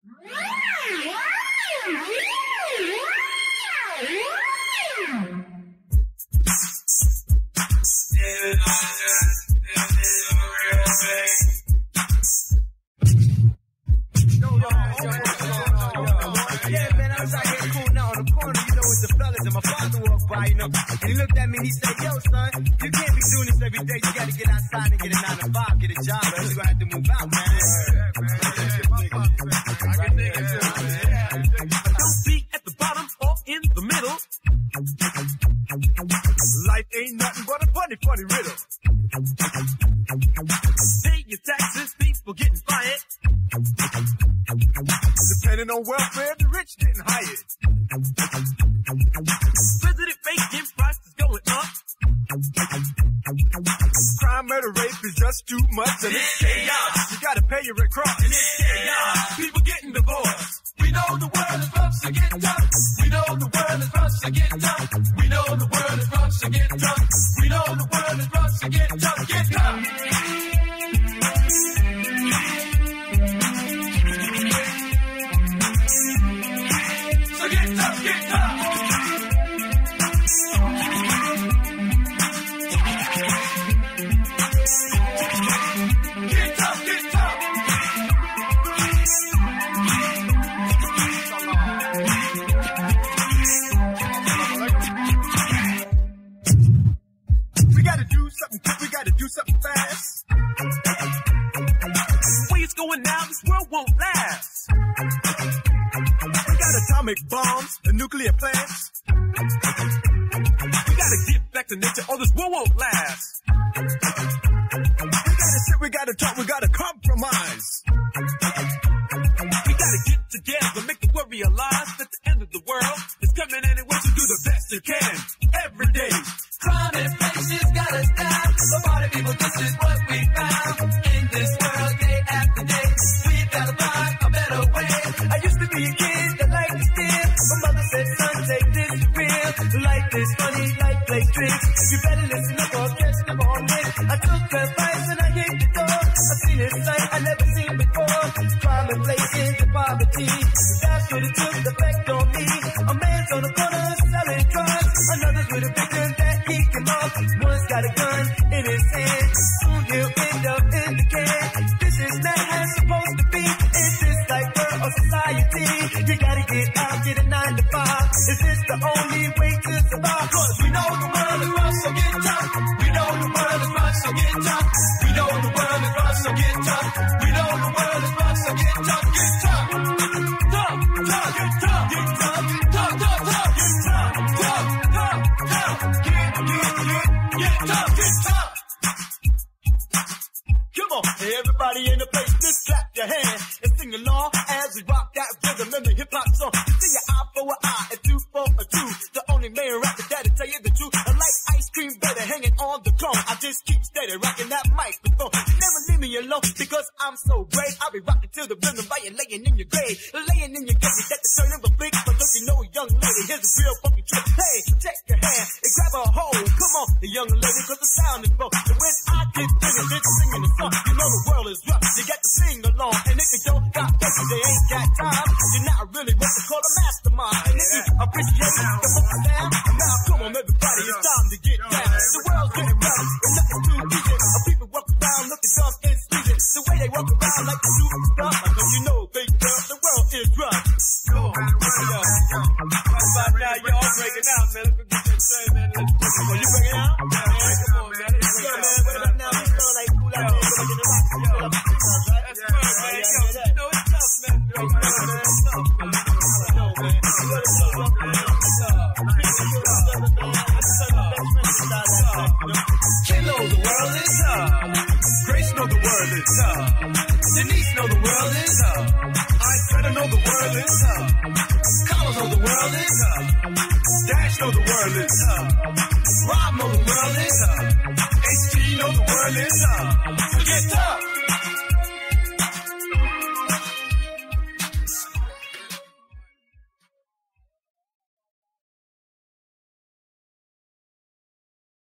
Yeah, man, I was out here cool now on the corner, you know, with the fellas, and my father walked by, you know, and he looked at me and he said, yo, son, you can't be doing this every day. You gotta get outside and get a 9 to 5, get a job, or else you gonna have to move out, man. Don't be at the bottom or in the middle. Life ain't nothing but a funny, funny riddle. Pay your taxes, people getting fired. Depending on welfare, the rich getting hired. President Bacon prices going up. Crime, murder, rape is just too much, and it's chaos. You gotta pay your rent cross, and it's chaos. People getting divorced. We know the world is rough, so get tough. We know the world is rough, so get tough. We know the world is rough, so get tough. We know the world is rough, so get tough, get tough. So get tough, get tough. Get tough, get tough. We gotta do something quick, we gotta do something fast. The way it's going now, this world won't last. We got atomic bombs and nuclear plants. We gotta get back to nature or this world won't last. We gotta sit, we gotta talk, we gotta compromise. We gotta get together, make the world realize that the end of the world is coming anyway, so do the best you can every day. Crime and inflation's gotta stop. The party people, this is what we found. In this world, day after day, we've gotta find a better way. I used to be a kid that liked to steal. My mother said, son, take this for real. Life is funny, life plays tricks. You better listen up or catch the moment. I took advice and I hit the door. I seen a sight I never seen before. Crime, inflation, and poverty. That's what it took effect on me. A man's on the corner selling drugs. Another's with a big gun that he can mob. One's got a gun in his hand. Soon he'll end up in the can. This is not how it's supposed to be. Is this like world or society? You gotta get out, get a 9 to 5. Is this the only way to survive? Cause we know the world is rough, so get tough. We know the world is rough, so get tough. We know the world is rough, so get tough. We know the world is rough, so get tough, get tough. Tough, tough, get tough, get tough, tough, tough, tough, get tough, tough, tough, tough, get tough, get tough. Come on, everybody in the place, just clap your hands and sing along as we rock that rhythm in the hip hop song. You see your eye for an eye and 2 for a 2. The only man rapper that'll tell you the truth. I like ice cream better hanging on the cone. I just keep steady rocking that microphone. You never leave me alone because I'm so great. I'll be rocking till the rhythm while you're laying in your grave. Laying in your grave, you get the turn of a flick. But don't you know, young lady, here's a real funky trick. Hey, take your hand and grab a hold. Come on, the young lady, cause the sound is broke. And when I get finished singing the song, you know the world is rough. You got to sing along. And if you don't got pressure, they ain't got time. You're not really what they call a mastermind. And if you appreciate the focus down, now come on, everybody, it's time to get down. The world's getting rough, and nothing too easy. People walk around looking dumb and sleazy. The way they walk around like they do stuff. Cause you know, big girl, the world is rough. Come on, yo. Right about now, y'all breaking out, man. Let's get that same, man. Oh, you breaking out? Yeah, man. Come on, man. It's good, man. What about now? We feel like cool out there. That's good, man. Yo, you know it's tough, man. Yo, man, it's tough, man. Yo, man. What is up, man? It's tough. Ken know the world is tough. Grace know the world is tough. Denise know the world is tough. I better know the world is tough. Carlos know the world is tough. Dash know the world is tough. Rob know the world is tough. HT know the world is tough. So get tough.